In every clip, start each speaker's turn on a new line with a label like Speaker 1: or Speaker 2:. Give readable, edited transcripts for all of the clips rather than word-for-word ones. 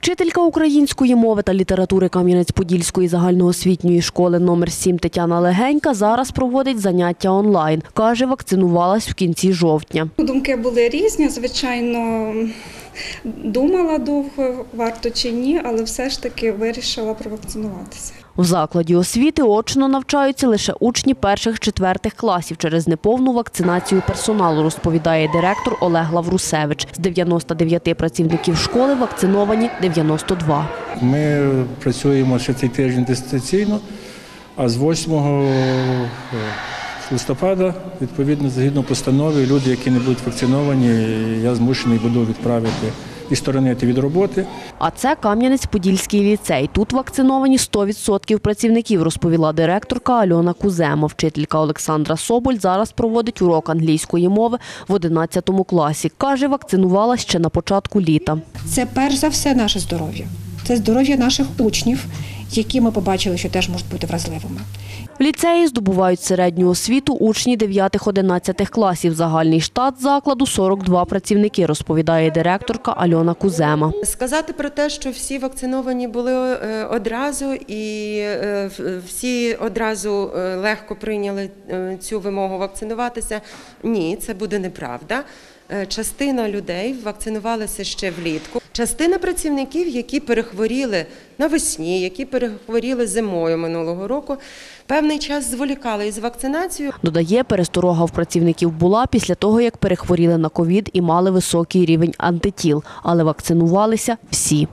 Speaker 1: Вчителька української мови та літератури Кам'янець-Подільської загальноосвітньої школи номер 7 Тетяна Легенька зараз проводить заняття онлайн. Каже, вакцинувалась в кінці жовтня.
Speaker 2: Думки були різні, звичайно, думала довго, варто чи ні, але все ж таки вирішила провакцинуватися.
Speaker 1: В закладі освіти очно навчаються лише учні перших-четвертих класів через неповну вакцинацію персоналу, розповідає директор Олег Лаврусевич. З 99 працівників школи вакциновані 92.
Speaker 3: Ми працюємо ще цей тиждень дистанційно, а з 8 листопада, відповідно, згідно постанови, люди, які не будуть вакциновані, я змушений буду відправити і сторонити від роботи.
Speaker 1: А це Кам'янець-Подільський ліцей. Тут вакциновані 100% працівників, розповіла директорка Альона Кузема. Вчителька Олександра Соболь зараз проводить урок англійської мови в 11 класі. Каже, вакцинувалась ще на початку літа.
Speaker 4: Це перш за все наше здоров'я. Це здоров'я наших учнів, які ми побачили, що теж можуть бути вразливими.
Speaker 1: В ліцеї здобувають середню освіту учні 9-11 класів. Загальний штат закладу – 42 працівники, розповідає директорка Альона Кузема.
Speaker 5: Сказати про те, що всі вакциновані були одразу і всі одразу легко прийняли цю вимогу вакцинуватися – ні, це буде неправда. Частина людей вакцинувалися ще влітку. Частина працівників, які перехворіли навесні, які перехворіли зимою минулого року, певний час зволікали із вакцинацією.
Speaker 1: Додає, пересторога в працівників була після того, як перехворіли на ковід і мали високий рівень антитіл. Але вакцинувалися всі.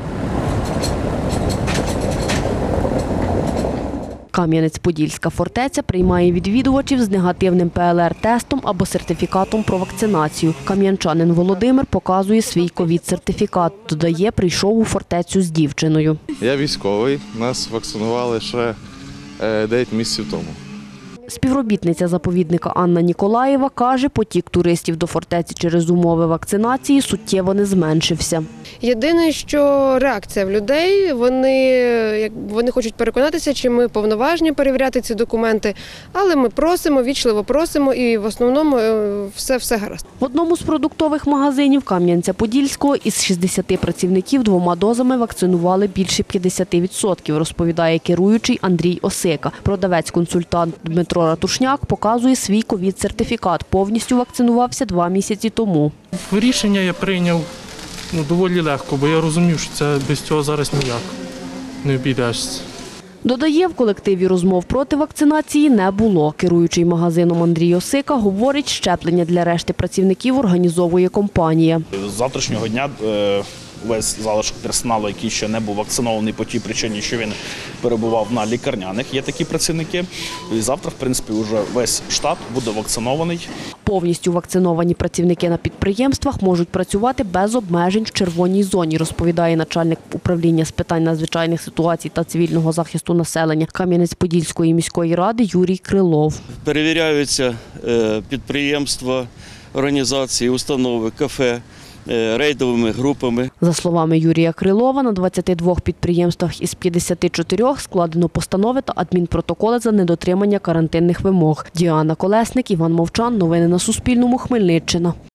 Speaker 1: Кам'янець-Подільська фортеця приймає відвідувачів з негативним ПЛР-тестом або сертифікатом про вакцинацію. Кам'янчанин Володимир показує свій ковід-сертифікат. Додає, прийшов у фортецю з дівчиною.
Speaker 6: Я військовий, нас вакцинували ще 9 місяців тому.
Speaker 1: Співробітниця заповідника Анна Ніколаєва каже, потік туристів до фортеці через умови вакцинації суттєво не зменшився.
Speaker 7: Єдине, що реакція в людей, вони хочуть переконатися, чи ми повноважні перевіряти ці документи, але ми просимо, вічливо просимо і в основному все гаразд.
Speaker 1: В одному з продуктових магазинів Кам'янця-Подільського із 60 працівників 2 дозами вакцинували більше 50%, розповідає керуючий Андрій Осика. Продавець-консультант Дмитро Ратушняк показує свій ковід-сертифікат. Повністю вакцинувався 2 місяці тому.
Speaker 8: Рішення я прийняв доволі легко, бо я розумів, що це без цього зараз ніяк не обійдешся.
Speaker 1: Додає, в колективі розмов проти вакцинації не було. Керуючий магазином Андрій Осика говорить, щеплення для решти працівників організовує компанія.
Speaker 9: З завтрашнього дня весь залишок персоналу, який ще не був вакцинований по тій причині, що він перебував на лікарняних, є такі працівники. І завтра, в принципі, вже весь штат буде вакцинований.
Speaker 1: Повністю вакциновані працівники на підприємствах можуть працювати без обмежень в червоній зоні, розповідає начальник управління з питань надзвичайних ситуацій та цивільного захисту населення Кам'янець-Подільської міської ради Юрій Крилов.
Speaker 10: Перевіряються підприємства, організації, установи, кафе рейдовими групами.
Speaker 1: За словами Юрія Крилова, на 22 підприємствах із 54 складено постанови та адмінпротоколи за недотримання карантинних вимог. Діана Колесник, Іван Мовчан. Новини на Суспільному. Хмельниччина.